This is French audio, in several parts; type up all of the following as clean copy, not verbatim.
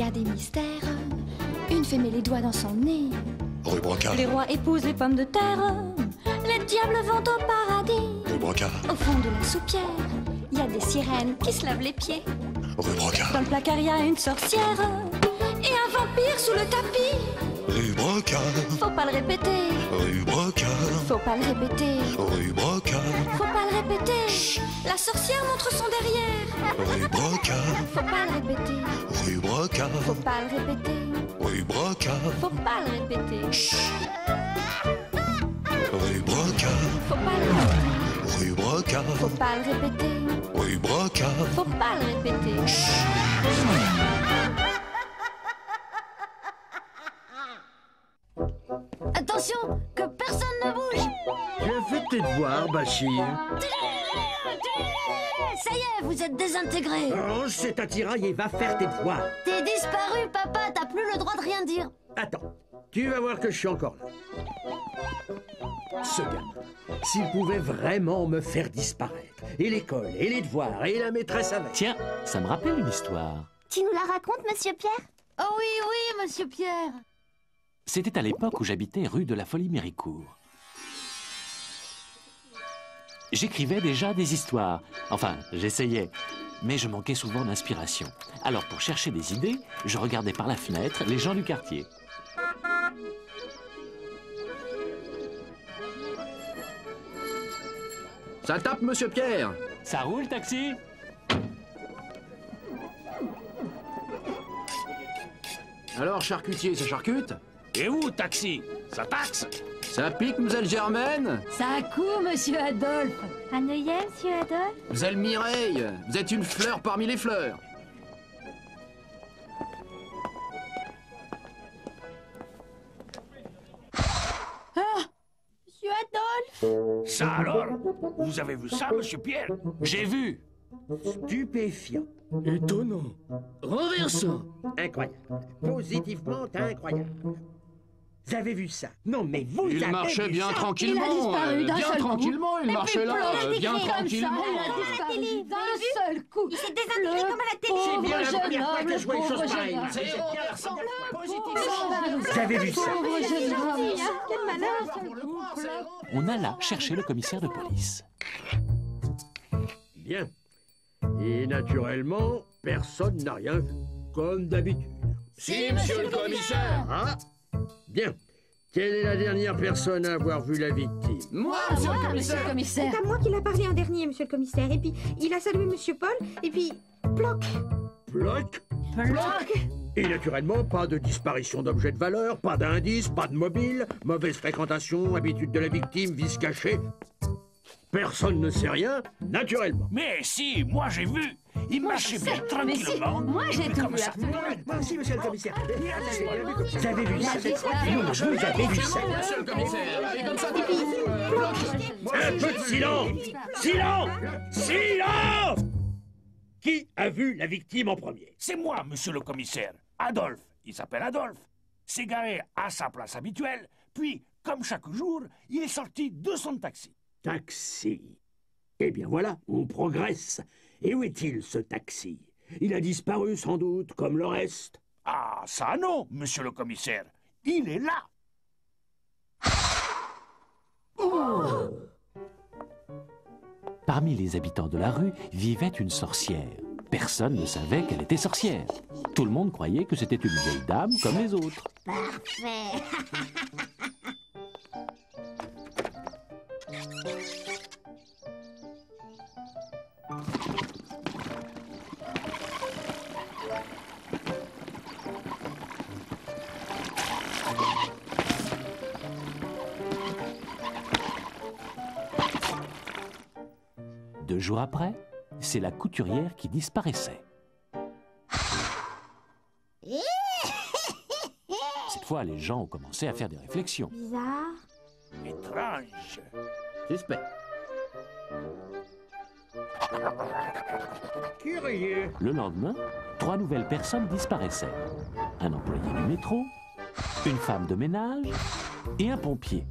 a des mystères. Une fée met les doigts dans son nez. Rue Brocard. Les rois épousent les pommes de terre. Les diables vont au paradis. Rue Brocard. Au fond de la soupière, il y a des sirènes qui se lavent les pieds. Rue Brocard. Dans le placard, il y a une sorcière et un vampire sous le tapis. Rue Brocard. Faut pas le répéter. Rue Brocard. Faut pas le répéter. Rue Brocard. Faut pas le répéter. Chut. La sorcière montre son derrière. Rue Brocard. Faut pas le répéter. Rue Brocard. Faut pas le répéter. Rue Brocard. Faut pas le répéter. Chut. Rue Brocard. Faut pas le répéter. Rue Brocard. Faut pas le répéter. Rue Brocard. Faut pas le répéter. Attention, que personne ne bouge. Bien fait tes devoirs, Bachir. Ça y est, vous êtes désintégré. Range cet attirail et va faire tes devoirs. T'es disparu, papa, t'as plus le droit de rien dire. Attends, tu vas voir que je suis encore là. Ce gamin, s'il pouvait vraiment me faire disparaître, et l'école, et les devoirs, et la maîtresse avec. Tiens, ça me rappelle une histoire. Tu nous la racontes, monsieur Pierre? Oh oui, oui, monsieur Pierre. C'était à l'époque où j'habitais rue de la Folie-Méricourt. J'écrivais déjà des histoires. Enfin, j'essayais. Mais je manquais souvent d'inspiration. Alors, pour chercher des idées, je regardais par la fenêtre les gens du quartier. Ça tape, monsieur Pierre. Ça roule, taxi? Alors, charcutier, ça charcute? Et vous, taxi? Ça taxe? Ça pique, Mlle Germaine? Ça a coup, monsieur Adolphe. Un œillet, monsieur Adolphe? Mlle Mireille, vous êtes une fleur parmi les fleurs. Monsieur Adolphe. Ça alors? Vous avez vu ça, monsieur Pierre? J'ai vu! Stupéfiant. Étonnant. Renversant. Incroyable. Positivement incroyable. Vous avez vu ça? Non, mais vous Il avez marchait vu bien ça? tranquillement. Il a disparu d'un bien seul coup. tranquillement, il marchait là, bien tranquillement. Il a disparu d'un seul coup. Il s'est désintégré comme à la télé. C'est bien la première fois que je vois une chose pareille. C'est renversant, positivement. Vous avez vu ça? Pauvre jeune homme. Quel malheur! On alla chercher le commissaire de police. Bien. Et naturellement, personne n'a rien vu. Comme d'habitude. Si, monsieur le commissaire. Ah, bien. Quelle est la dernière personne à avoir vu la victime? Moi, monsieur le Monsieur commissaire. le commissaire. C'est à moi qu'il a parlé en dernier, monsieur le commissaire. Et puis, il a salué monsieur Paul, et puis, bloc. Bloc. Bloc. Et naturellement, pas de disparition d'objets de valeur, pas d'indices, pas de mobile, mauvaise fréquentation, habitude de la victime, vice caché. Personne ne sait rien, naturellement. Mais si, moi j'ai vu. Il marchait bien tranquillement. Moi, j'ai tout vu, ça. absolument. Merci, monsieur le commissaire. Vous avez vu ça? disparu. Non, vous avez vu ça? Monsieur le commissaire. Et comme ça, Un peu de silence! Silence! Silence! Qui a vu la victime en premier? C'est moi, monsieur le commissaire. Adolphe. Il s'appelle Adolphe. S'est garé à sa place habituelle. Puis, comme chaque jour, il est sorti de son taxi. Taxi. Eh bien voilà, on progresse. Et où est-il, ce taxi? Il a disparu sans doute, comme le reste. Ah, ça non, monsieur le commissaire. Il est là. Parmi les habitants de la rue vivait une sorcière. Personne ne savait qu'elle était sorcière. Tout le monde croyait que c'était une vieille dame comme les autres. Parfait. Deux jours après, c'est la couturière qui disparaissait. Cette fois, les gens ont commencé à faire des réflexions. Bizarre. Étrange. Suspect. Curieux. Le lendemain, 3 nouvelles personnes disparaissaient. Un employé du métro, une femme de ménage et un pompier.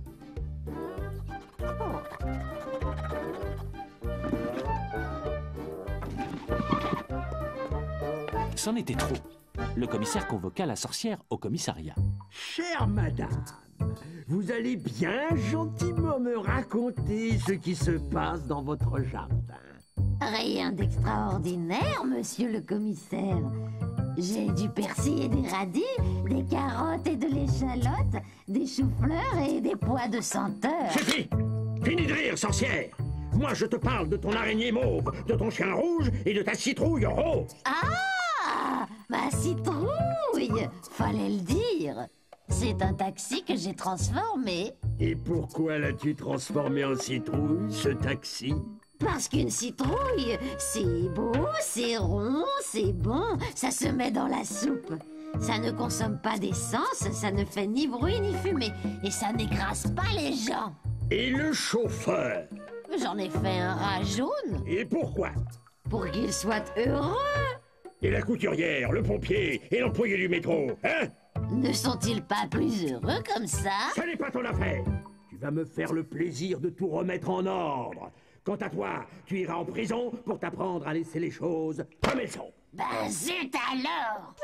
C'en était trop. le commissaire convoqua la sorcière au commissariat. Chère madame, vous allez bien gentiment me raconter ce qui se passe dans votre jardin. Rien d'extraordinaire, monsieur le commissaire. J'ai du persil et des radis, des carottes et de l'échalote, des choux-fleurs et des pois de senteur. Suffit! Fini de rire, sorcière! Moi, je te parle de ton araignée mauve, de ton chien rouge et de ta citrouille rose. Ah, ma citrouille, fallait le dire. C'est un taxi que j'ai transformé. Et pourquoi l'as-tu transformé en citrouille, ce taxi? Parce qu'une citrouille, c'est beau, c'est rond, c'est bon, ça se met dans la soupe. Ça ne consomme pas d'essence, ça ne fait ni bruit ni fumée, et ça n'écrase pas les gens. Et le chauffeur? J'en ai fait un rat jaune. Et pourquoi? Pour qu'il soit heureux. Et la couturière, le pompier et l'employé du métro, hein? Ne sont-ils pas plus heureux comme ça? Ce n'est pas ton affaire. Tu vas me faire le plaisir de tout remettre en ordre. Quant à toi, tu iras en prison pour t'apprendre à laisser les choses comme elles sont. Ben zut alors!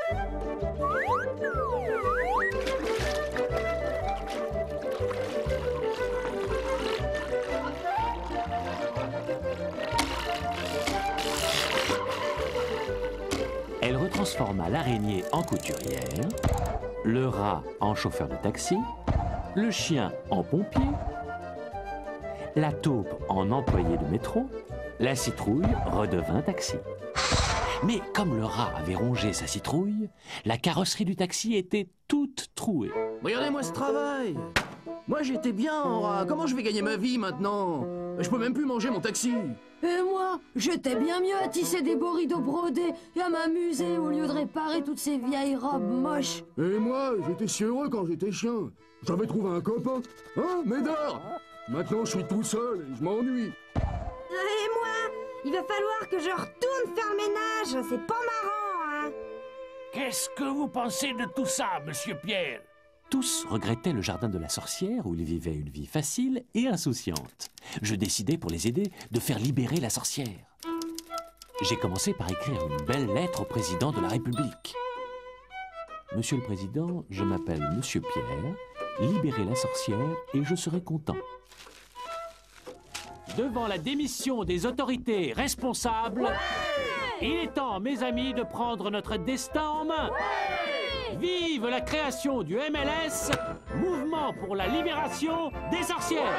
Elle retransforma l'araignée en couturière, le rat en chauffeur de taxi, le chien en pompier, la taupe en employé de métro, la citrouille redevint taxi. Mais comme le rat avait rongé sa citrouille, la carrosserie du taxi était toute trouée. Regardez-moi ce travail. Moi, j'étais bien en rat. Comment je vais gagner ma vie maintenant? Je peux même plus manger mon taxi. Et moi, j'étais bien mieux à tisser des beaux rideaux brodés et à m'amuser au lieu de réparer toutes ces vieilles robes moches. Et moi, j'étais si heureux quand j'étais chien. J'avais trouvé un copain. Hein, Médard? Maintenant, je suis tout seul et je m'ennuie. Et moi, il va falloir que je retourne faire le ménage. C'est pas marrant, hein. Qu'est-ce que vous pensez de tout ça, monsieur Pierre? Tous regrettaient le jardin de la sorcière où ils vivaient une vie facile et insouciante. Je décidai pour les aider de faire libérer la sorcière. J'ai commencé par écrire une belle lettre au président de la République. Monsieur le Président, je m'appelle Monsieur Pierre, libérez la sorcière et je serai content. Devant la démission des autorités responsables, il est temps, mes amis, de prendre notre destin en main. Vive la création du MLS, Mouvement pour la libération des sorcières.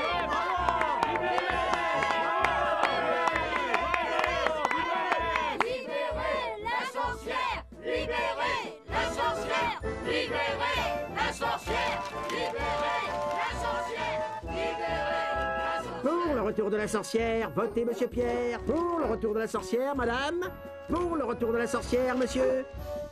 Libérez la sorcière! Libérez la sorcière! Libérez la sorcière! Libérez la sorcière! Libérez la sorcière! Pour le retour de la sorcière, votez Monsieur Pierre. Pour le retour de la sorcière, madame. Pour le retour de la sorcière, monsieur.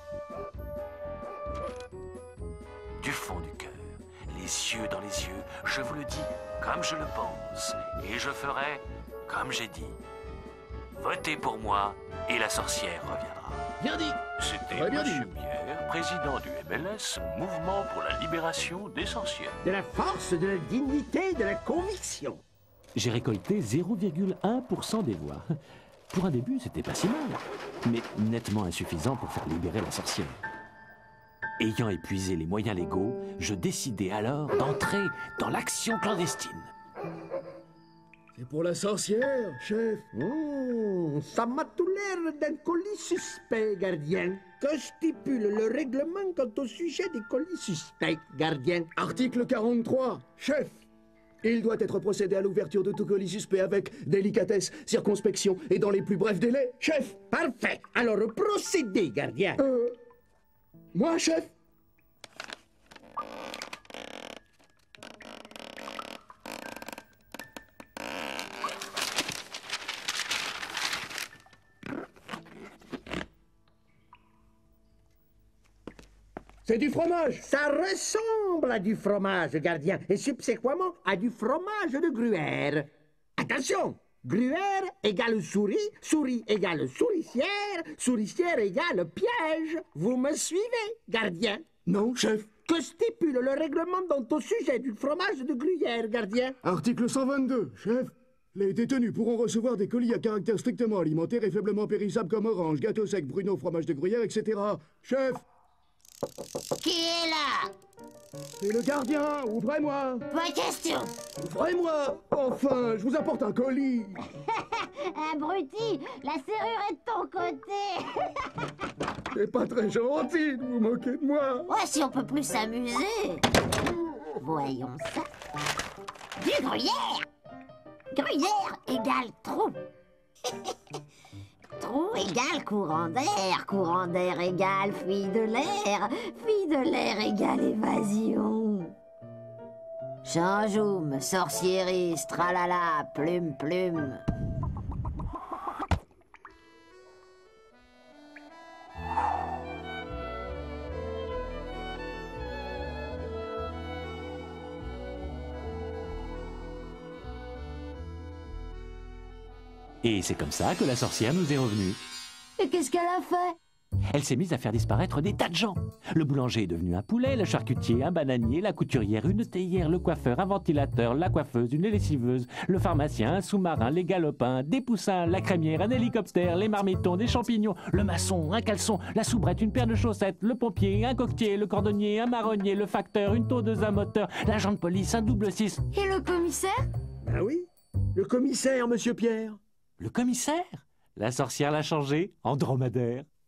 Du fond du cœur, les yeux dans les yeux, je vous le dis comme je le pense, et je ferai comme j'ai dit. Votez pour moi, et la sorcière reviendra. Bien dit. C'était Très bien Monsieur Pierre, président du MLS, Mouvement pour la libération des sorcières. De la force, de la dignité, de la conviction. J'ai récolté 0,1% des voix. Pour un début, c'était pas si mal, mais nettement insuffisant pour faire libérer la sorcière. Ayant épuisé les moyens légaux, je décidai alors d'entrer dans l'action clandestine. C'est pour la sorcière, chef. Ça m'a tout l'air d'un colis suspect, gardien. Que stipule le règlement quant au sujet des colis suspects, gardien? Article 43, chef. Il doit être procédé à l'ouverture de tout colis suspect avec délicatesse, circonspection et dans les plus brefs délais, chef. Parfait. Alors procédez, gardien. Moi, chef. C'est du fromage. Ça ressemble à du fromage, gardien, et subséquemment à du fromage de Gruyère. Attention! Gruyère égale souris, souris égale souricière, souricière égale piège. Vous me suivez, gardien? Non, chef. Que stipule le règlement dont au sujet du fromage de Gruyère, gardien? Article 122, chef. Les détenus pourront recevoir des colis à caractère strictement alimentaire et faiblement périssables comme orange, gâteau sec, pruneau, fromage de gruyère, etc. Chef, Qui est là? c'est le gardien, ouvrez-moi. Pas question. Ouvrez-moi. Enfin, je vous apporte un colis. Abruti, la serrure est de ton côté. C'est pas très gentil de vous moquer de moi. Ouais, si on peut plus s'amuser. Voyons ça. Du gruyère. Gruyère égale trou. Trou égale courant d'air égale fille de l'air égale évasion. Changeoum, sorcierise, tralala, plume, plume. Et c'est comme ça que la sorcière nous est revenue. Et qu'est-ce qu'elle a fait? Elle s'est mise à faire disparaître des tas de gens. Le boulanger est devenu un poulet, le charcutier un bananier, la couturière une théière, le coiffeur un ventilateur, la coiffeuse une lessiveuse, le pharmacien un sous-marin, les galopins, des poussins, la crémière un hélicoptère, les marmitons des champignons, le maçon un caleçon, la soubrette une paire de chaussettes, le pompier un coquetier, le cordonnier un marronnier, le facteur une tondeuse un moteur, l'agent de police un double 6. Et le commissaire? Ben oui, le commissaire, monsieur Pierre. Le commissaire? La sorcière l'a changé en dromadaire.